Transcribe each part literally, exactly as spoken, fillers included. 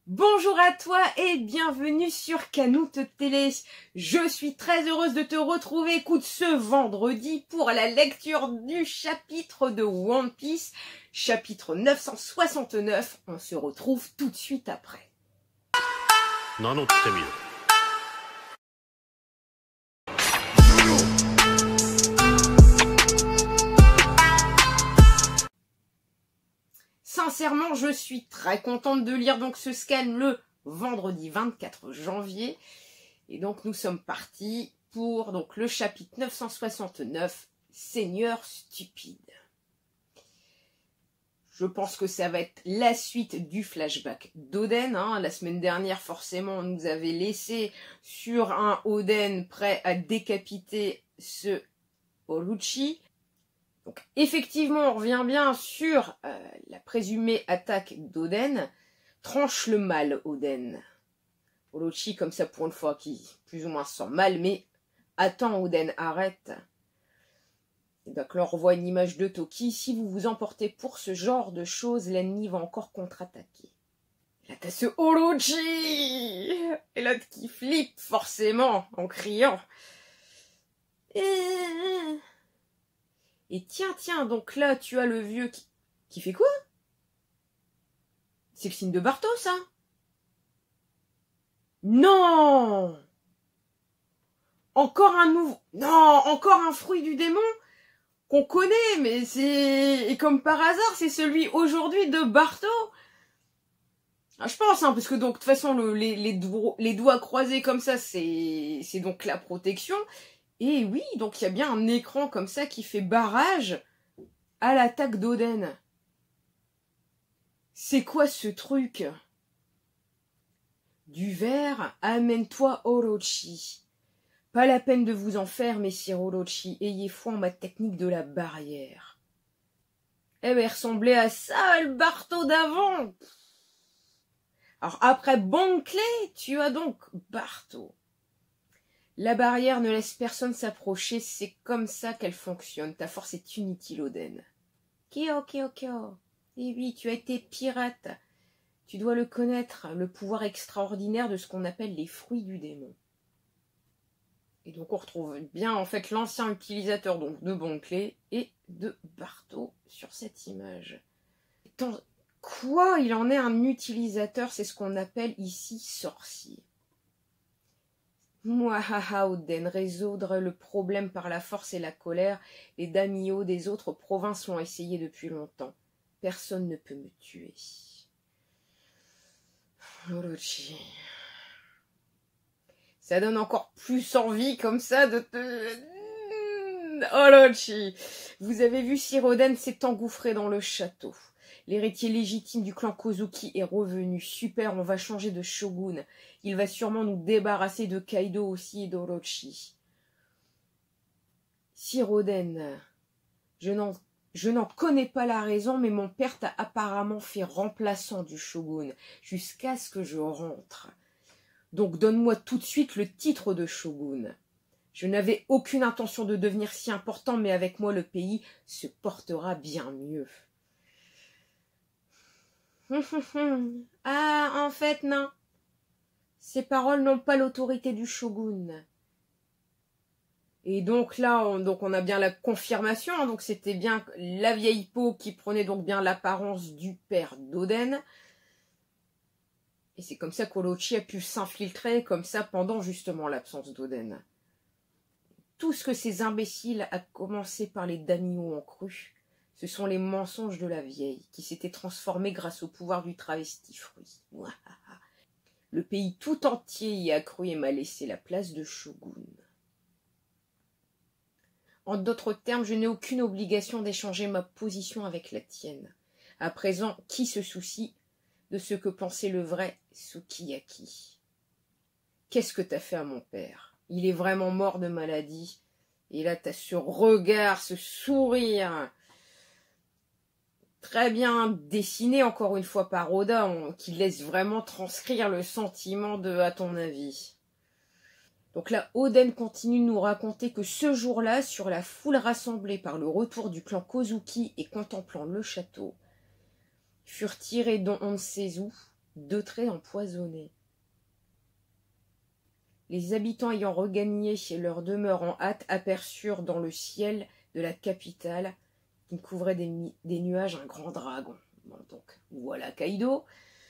Bonjour à toi et bienvenue sur Canute Télé. Je suis très heureuse de te retrouver, écoute, ce vendredi pour la lecture du chapitre de One Piece, chapitre neuf cent soixante-neuf. On se retrouve tout de suite après. Sincèrement, je suis très contente de lire donc ce scan le vendredi vingt-quatre janvier. Et donc nous sommes partis pour donc le chapitre neuf cent soixante-neuf, Seigneur stupide. Je pense que ça va être la suite du flashback d'Oden. Hein. La semaine dernière, forcément, on nous avait laissé sur un Oden prêt à décapiter ce Orochi. Donc, effectivement, on revient bien sur euh, la présumée attaque d'Oden. Tranche le mal, Oden. Orochi, comme ça, pour une fois, qui plus ou moins se sent mal, mais attends, Oden, arrête. Et donc là, on revoit une image de Toki. Si vous vous emportez pour ce genre de choses, l'ennemi va encore contre-attaquer. Là, t'as ce Orochi et l'autre qui flippe, forcément, en criant. Et... Et tiens, tiens, donc là, tu as le vieux qui... Qui fait quoi? C'est le signe de Barto, ça? Non! Encore un nouveau... Non, encore un fruit du démon qu'on connaît, mais c'est... Et comme par hasard, c'est celui aujourd'hui de Barto. Ah, je pense, hein, parce que donc, de toute façon, le, les, les, do... les doigts croisés comme ça, c'est c'est donc la protection. Et oui, donc il y a bien un écran comme ça qui fait barrage à l'attaque d'Oden. C'est quoi ce truc? Du verre, amène-toi Orochi. Pas la peine de vous en faire, messire Orochi, ayez foi en ma technique de la barrière. Eh ben, il ressemblait à ça, le Barto d'avant. Alors après Bon Clé, tu as donc Barto. La barrière ne laisse personne s'approcher, c'est comme ça qu'elle fonctionne. Ta force est inutile, Oden. Kyo, Kyo, Kyo. Eh oui, tu as été pirate. Tu dois le connaître, le pouvoir extraordinaire de ce qu'on appelle les fruits du démon. Et donc on retrouve bien en fait l'ancien utilisateur donc de Bon Clé et de Barto sur cette image. Attends, quoi? Il en est un utilisateur, c'est ce qu'on appelle ici sorcier. Mouahaha, Oden, résoudre le problème par la force et la colère, les daimyo des autres provinces l'ont essayé depuis longtemps. Personne ne peut me tuer. Orochi. Ça donne encore plus envie comme ça de te... Orochi. Vous avez vu, Sir Oden s'est engouffré dans le château. L'héritier légitime du clan Kozuki est revenu. Super, on va changer de shogun. Il va sûrement nous débarrasser de Kaido aussi et d'Orochi. Sir Oden, je n'en je n'en connais pas la raison, mais mon père t'a apparemment fait remplaçant du shogun, jusqu'à ce que je rentre. Donc donne-moi tout de suite le titre de shogun. Je n'avais aucune intention de devenir si important, mais avec moi le pays se portera bien mieux. Ah, en fait, non. Ces paroles n'ont pas l'autorité du shogun. Et donc là, on, donc on a bien la confirmation. Hein, donc c'était bien la vieille peau qui prenait donc bien l'apparence du père d'Oden. Et c'est comme ça qu'Orochi a pu s'infiltrer comme ça pendant justement l'absence d'Oden. Tout ce que ces imbéciles, à commencer par les daimyo, ont cru, ce sont les mensonges de la vieille, qui s'était transformée grâce au pouvoir du travesti-fruit. Le pays tout entier y a cru et m'a laissé la place de shogun. En d'autres termes, je n'ai aucune obligation d'échanger ma position avec la tienne. À présent, qui se soucie de ce que pensait le vrai Sukiyaki? Qu'est-ce que t'as fait à mon père? Il est vraiment mort de maladie. Et là, t'as ce regard, ce sourire... Très bien dessiné, encore une fois, par Oda, on, qui laisse vraiment transcrire le sentiment de « à ton avis ». Donc là, Oden continue de nous raconter que ce jour-là, sur la foule rassemblée par le retour du clan Kozuki et contemplant le château, furent tirés dont on ne sait où deux traits empoisonnés. Les habitants ayant regagné leur demeure en hâte aperçurent dans le ciel de la capitale, qui couvrait des, des nuages, un grand dragon. Bon, donc, voilà Kaido.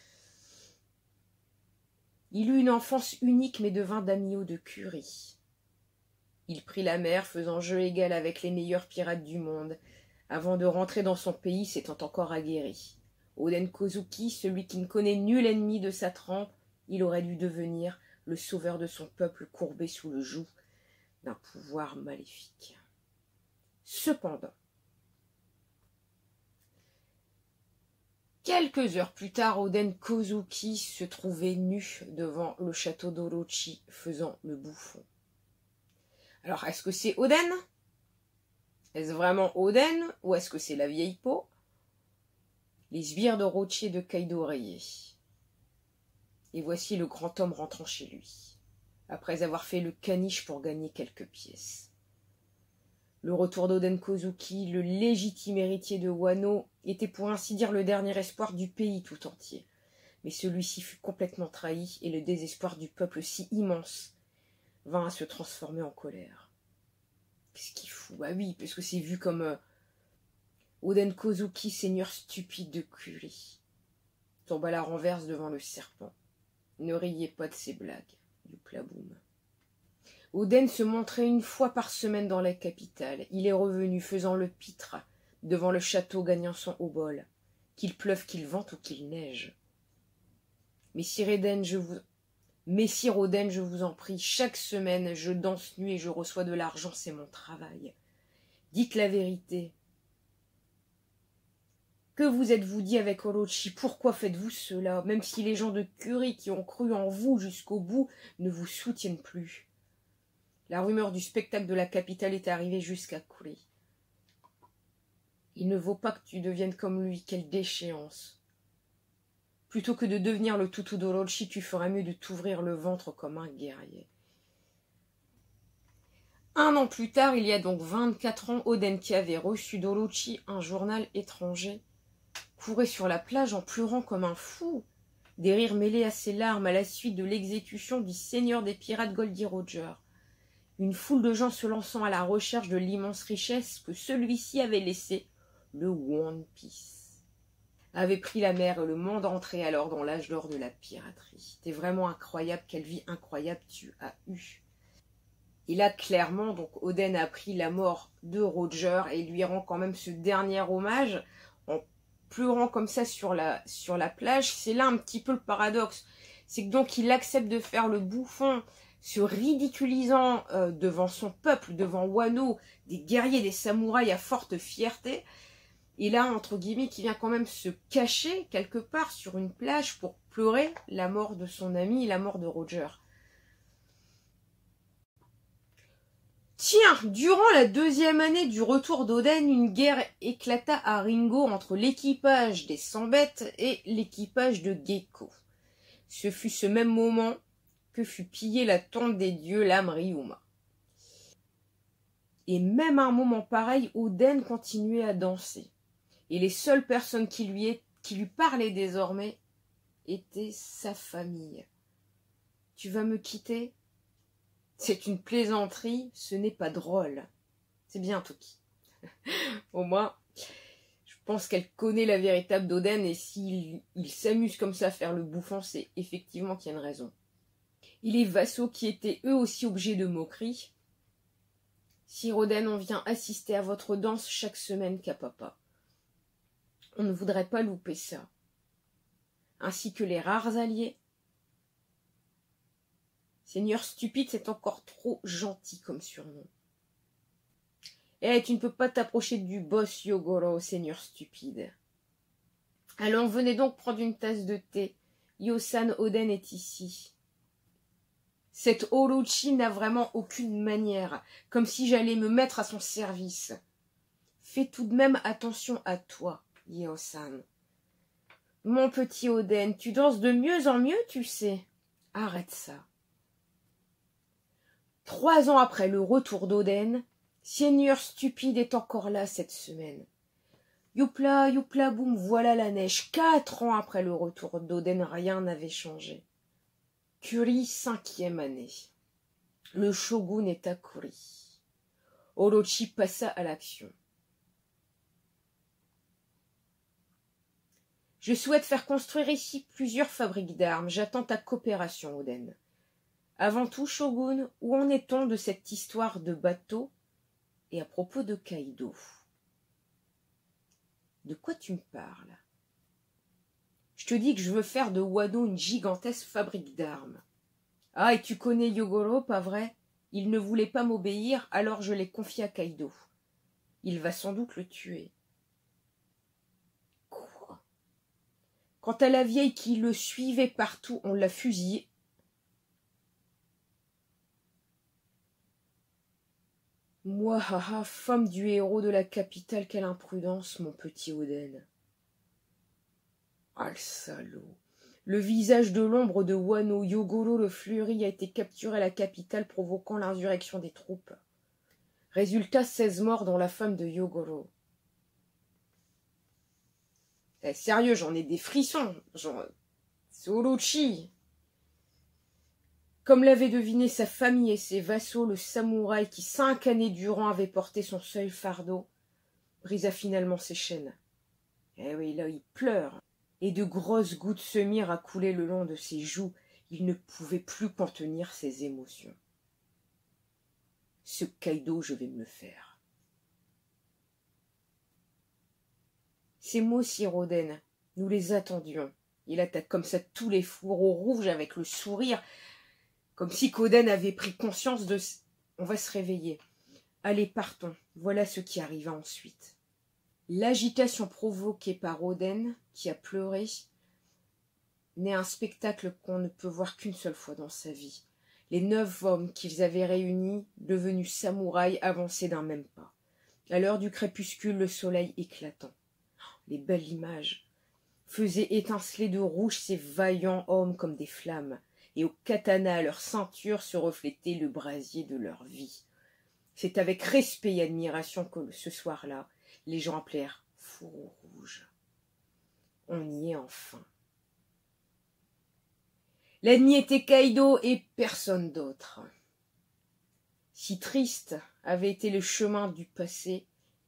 Il eut une enfance unique mais devint daimyo de Kuri. Il prit la mer, faisant jeu égal avec les meilleurs pirates du monde, avant de rentrer dans son pays s'étant encore aguerri. Oden Kozuki, celui qui ne connaît nul ennemi de sa trempe, il aurait dû devenir le sauveur de son peuple courbé sous le joug d'un pouvoir maléfique. Cependant, quelques heures plus tard, Oden Kozuki se trouvait nu devant le château d'Orochi, faisant le bouffon. Alors, est-ce que c'est Oden? Est-ce vraiment Oden? Ou est-ce que c'est la vieille peau? Les sbires d'Orochi et de Kaido riaient. Et voici le grand homme rentrant chez lui, après avoir fait le caniche pour gagner quelques pièces. Le retour d'Oden Kozuki, le légitime héritier de Wano, était pour ainsi dire le dernier espoir du pays tout entier. Mais celui-ci fut complètement trahi, et le désespoir du peuple si immense vint à se transformer en colère. Qu'est-ce qu'il fout? Ah oui, parce que c'est vu comme euh, Oden Kozuki, seigneur stupide de Kuri, tomba la renverse devant le serpent. Ne riez pas de ces blagues, du plaboum. Oden se montrait une fois par semaine dans la capitale. Il est revenu faisant le pitre devant le château gagnant son haut bol, qu'il pleuve, qu'il vente ou qu'il neige. Messire Oden, je vous... Messire Oden, je vous en prie, chaque semaine je danse nu et je reçois de l'argent, c'est mon travail. Dites la vérité. Que vous êtes-vous dit avec Orochi? Pourquoi faites-vous cela, même si les gens de Kuri qui ont cru en vous jusqu'au bout ne vous soutiennent plus? La rumeur du spectacle de la capitale est arrivée jusqu'à Kuri. Il ne vaut pas que tu deviennes comme lui, quelle déchéance. Plutôt que de devenir le toutou d'Orochi, tu ferais mieux de t'ouvrir le ventre comme un guerrier. Un an plus tard, il y a donc vingt-quatre ans, Oden, qui avait reçu d'Orochi un journal étranger, courait sur la plage en pleurant comme un fou, des rires mêlés à ses larmes à la suite de l'exécution du seigneur des pirates Goldie Roger. Une foule de gens se lançant à la recherche de l'immense richesse que celui-ci avait laissée, le One Piece, avait pris la mer et le monde entrait alors dans l'âge d'or de la piraterie. C'était vraiment incroyable, quelle vie incroyable tu as eue. Et là, clairement, donc Oden a appris la mort de Roger et lui rend quand même ce dernier hommage en pleurant comme ça sur la, sur la plage. C'est là un petit peu le paradoxe. C'est que donc il accepte de faire le bouffon, se ridiculisant euh, devant son peuple, devant Wano, des guerriers, des samouraïs à forte fierté. Et là, entre guillemets, qui vient quand même se cacher quelque part sur une plage pour pleurer la mort de son ami, la mort de Roger. Tiens, durant la deuxième année du retour d'Oden, une guerre éclata à Ringo entre l'équipage des cent-bêtes et l'équipage de Gekko. Ce fut ce même moment que fut pillée la tombe des dieux, l'âme Ryuma. Et même à un moment pareil, Oden continuait à danser. Et les seules personnes qui lui, qui lui parlaient désormais étaient sa famille. « Tu vas me quitter ? C'est une plaisanterie, ce n'est pas drôle. » C'est bien, Toki. Au moins, je pense qu'elle connaît la véritable d'Oden et s'il il s'amuse comme ça à faire le bouffon, c'est effectivement qu'il y a une raison. Et les vassaux qui étaient eux aussi objets de moquerie. « Sire Oden, on vient assister à votre danse chaque semaine, Kapapa. On ne voudrait pas louper ça. Ainsi que les rares alliés. Seigneur stupide, c'est encore trop gentil comme surnom. Eh, tu ne peux pas t'approcher du boss Yogoro, seigneur stupide. Allons, venez donc prendre une tasse de thé. Yosan Oden est ici. Cet Orochi n'a vraiment aucune manière, comme si j'allais me mettre à son service. Fais tout de même attention à toi, Yosan. Mon petit Oden, tu danses de mieux en mieux, tu sais. Arrête ça. Trois ans après le retour d'Oden, Seigneur stupide est encore là cette semaine. Youpla, youpla, boum, voilà la neige. Quatre ans après le retour d'Oden, rien n'avait changé. Kuri, cinquième année. Le shogun est à Kuri. Orochi passa à l'action. Je souhaite faire construire ici plusieurs fabriques d'armes. J'attends ta coopération, Oden. Avant tout, Shogun, où en est-on de cette histoire de bateau? Et à propos de Kaido? De quoi tu me parles? Je te dis que je veux faire de Wano une gigantesque fabrique d'armes. Ah, et tu connais Yogoro, pas vrai? Il ne voulait pas m'obéir, alors je l'ai confié à Kaido. Il va sans doute le tuer. Quoi? Quant à la vieille qui le suivait partout, on l'a fusillée. Moi, haha, femme du héros de la capitale, quelle imprudence, mon petit Oden. Ah, le salaud. Le visage de l'ombre de Wano, Yogoro le fleuri, a été capturé à la capitale, provoquant l'insurrection des troupes. Résultat, seize morts, dont la femme de Yogoro. Eh, sérieux, j'en ai des frissons. Genre, c'est Orochi. Comme l'avaient deviné sa famille et ses vassaux, le samouraï qui cinq années durant avait porté son seul fardeau, brisa finalement ses chaînes. Eh oui, là, il pleure. Et de grosses gouttes se mirent à couler le long de ses joues. Il ne pouvait plus contenir ses émotions. Ce Kaido, je vais me le faire. Ces mots, Sir Oden, nous les attendions. Il attaque comme ça tous les fourreaux rouges avec le sourire, comme si Oden avait pris conscience de... On va se réveiller. Allez, partons. Voilà ce qui arriva ensuite. L'agitation provoquée par Oden, qui a pleuré, n'est un spectacle qu'on ne peut voir qu'une seule fois dans sa vie. Les neuf hommes qu'ils avaient réunis, devenus samouraïs, avançaient d'un même pas. À l'heure du crépuscule, le soleil éclatant. Les belles images faisaient étinceler de rouge ces vaillants hommes comme des flammes, et au katana à leur ceinture se reflétait le brasier de leur vie. C'est avec respect et admiration que ce soir-là, les gens appelèrent fourreau rouge. On y est enfin. L'ennemi était Kaido et personne d'autre. Si triste avait été le chemin du passé,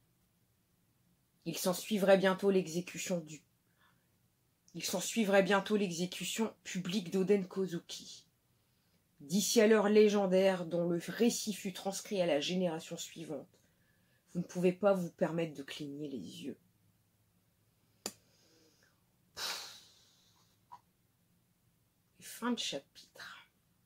il s'en suivrait bientôt l'exécution du Il s'en suivrait bientôt l'exécution publique d'Oden Kozuki. D'ici à l'heure légendaire dont le récit fut transcrit à la génération suivante, vous ne pouvez pas vous permettre de cligner les yeux. Fin de chapitre.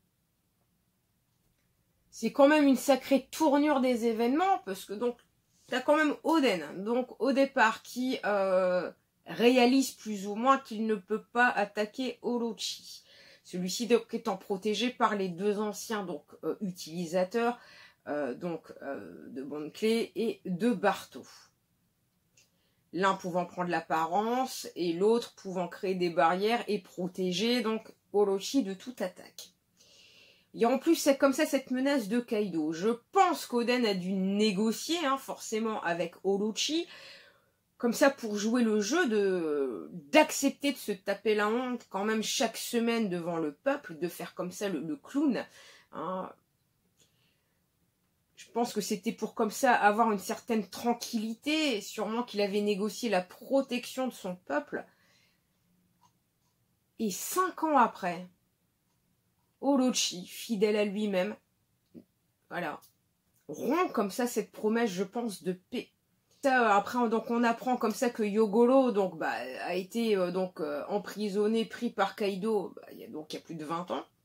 C'est quand même une sacrée tournure des événements, parce que donc, t'as quand même Oden, donc au départ, qui euh, réalise plus ou moins qu'il ne peut pas attaquer Orochi. Celui-ci donc étant protégé par les deux anciens donc euh, utilisateurs euh, donc euh, de Bonne Clé et de Barto. L'un pouvant prendre l'apparence et l'autre pouvant créer des barrières et protéger donc Orochi de toute attaque. Il y a en plus c'est comme ça cette menace de Kaido. Je pense qu'Oden a dû négocier hein, forcément avec Orochi, comme ça pour jouer le jeu de d'accepter de se taper la honte quand même chaque semaine devant le peuple, de faire comme ça le, le clown. Hein. Je pense que c'était pour comme ça avoir une certaine tranquillité, sûrement qu'il avait négocié la protection de son peuple. Et cinq ans après, Orochi, fidèle à lui-même, voilà, rompt comme ça cette promesse, je pense, de paix. Ça, après, donc, on apprend comme ça que Yogoro donc, bah, a été euh, donc, euh, emprisonné, pris par Kaido, bah, il y a, donc il y a plus de vingt ans.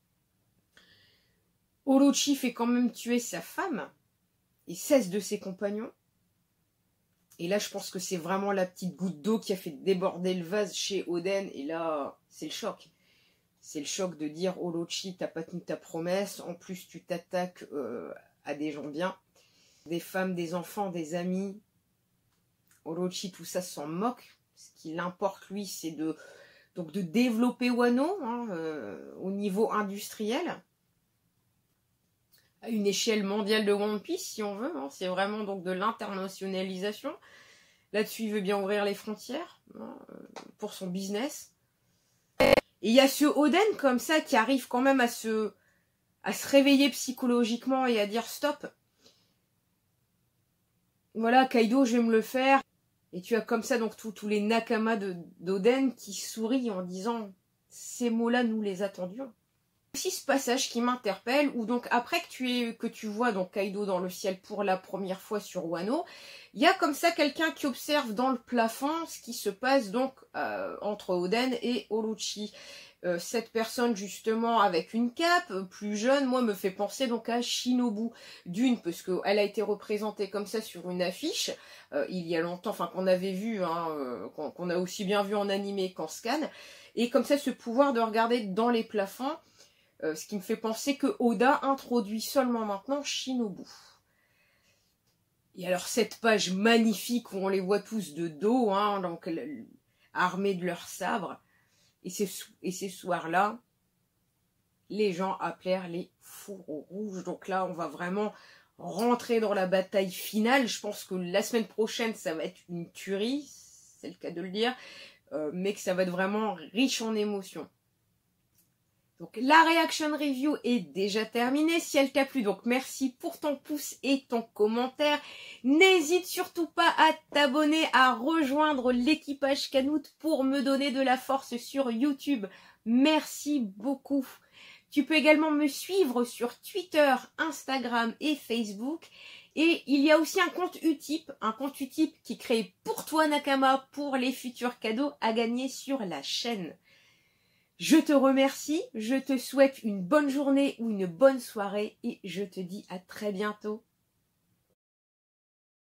Orochi fait quand même tuer sa femme et seize de ses compagnons. Et là, je pense que c'est vraiment la petite goutte d'eau qui a fait déborder le vase chez Oden. Et là, c'est le choc. C'est le choc de dire, Orochi, t'as pas tenu ta promesse. En plus, tu t'attaques euh, à des gens bien. Des femmes, des enfants, des amis. Orochi, tout ça s'en moque. Ce qui l'importe, lui, c'est de, donc de développer Wano hein, euh, au niveau industriel. À une échelle mondiale de One Piece, si on veut. Hein. C'est vraiment donc de l'internationalisation. Là-dessus, il veut bien ouvrir les frontières hein, pour son business. Et il y a ce Oden comme ça qui arrive quand même à se, à se réveiller psychologiquement et à dire stop. Voilà, Kaido, je vais me le faire. Et tu as comme ça donc tous les Nakama d'Oden qui sourient en disant ces mots-là, nous les attendions. Aussi ce passage qui m'interpelle où donc après que tu, es, que tu vois donc Kaido dans le ciel pour la première fois sur Wano, il y a comme ça quelqu'un qui observe dans le plafond ce qui se passe donc euh, entre Oden et Orochi. Euh, cette personne justement avec une cape, plus jeune, moi me fait penser donc à Shinobu, d'une parce qu'elle a été représentée comme ça sur une affiche euh, il y a longtemps, enfin qu'on avait vu, hein, euh, qu'on qu'on a aussi bien vu en animé qu'en scan, et comme ça ce pouvoir de regarder dans les plafonds, euh, ce qui me fait penser que Oda introduit seulement maintenant Shinobu. Et alors cette page magnifique où on les voit tous de dos, hein, donc armés de leurs sabres. Et ces, et ces soirs-là, les gens appelèrent les fourreaux rouges. Donc là, on va vraiment rentrer dans la bataille finale. Je pense que la semaine prochaine, ça va être une tuerie, c'est le cas de le dire, euh, mais que ça va être vraiment riche en émotions. Donc la reaction review est déjà terminée. Si elle t'a plu, donc merci pour ton pouce et ton commentaire. N'hésite surtout pas à t'abonner, à rejoindre l'équipage Canoute pour me donner de la force sur YouTube. Merci beaucoup. Tu peux également me suivre sur Twitter, Instagram et Facebook. Et il y a aussi un compte Utip, un compte Utip qui est créé pour toi Nakama pour les futurs cadeaux à gagner sur la chaîne. Je te remercie, je te souhaite une bonne journée ou une bonne soirée et je te dis à très bientôt.